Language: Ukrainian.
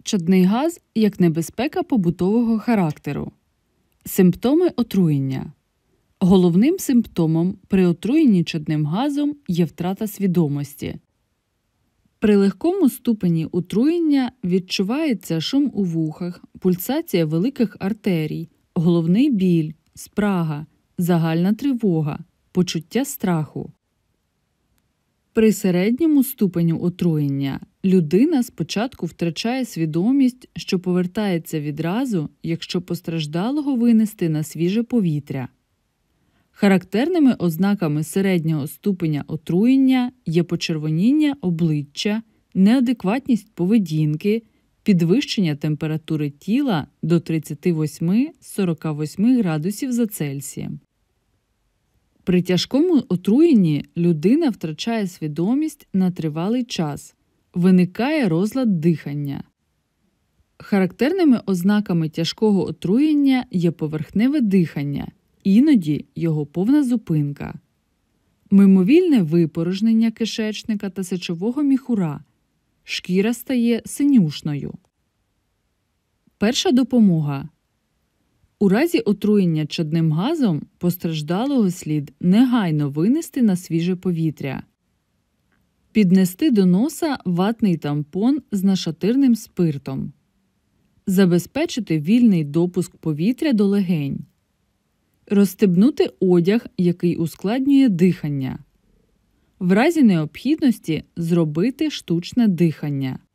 Чадний газ як небезпека побутового характеру. Симптоми отруєння. Головним симптомом при отруєнні чадним газом є втрата свідомості. При легкому ступені отруєння відчувається шум у вухах, пульсація великих артерій, головний біль, спрага, загальна тривога, почуття страху. При середньому ступеню отруєння людина спочатку втрачає свідомість, що повертається відразу, якщо постраждалого винести на свіже повітря. Характерними ознаками середнього ступеня отруєння є почервоніння обличчя, неадекватність поведінки, підвищення температури тіла до 38-48 градусів за Цельсієм. При тяжкому отруєнні людина втрачає свідомість на тривалий час, виникає розлад дихання. Характерними ознаками тяжкого отруєння є поверхневе дихання, іноді його повна зупинка, мимовільне випорожнення кишечника та сечового міхура, шкіра стає синюшною. Перша допомога. У разі отруєння чадним газом постраждалого слід негайно винести на свіже повітря. Піднести до носа ватний тампон з нашатирним спиртом. Забезпечити вільний допуск повітря до легень. Розстебнути одяг, який ускладнює дихання. В разі необхідності зробити штучне дихання.